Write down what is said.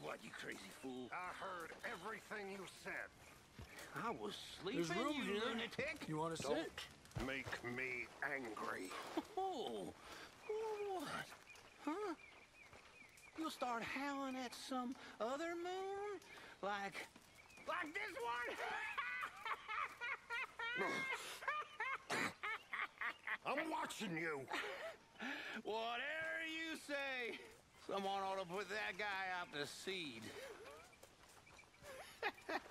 what, you crazy fool? I heard everything you said. I was There's sleeping, room you here. lunatic. You want to sit? Don't make me angry. Oh, what? Huh? You'll start howling at some other moon? Like this one? I'm watching you. Whatever you say. Someone ought to put that guy out to seed.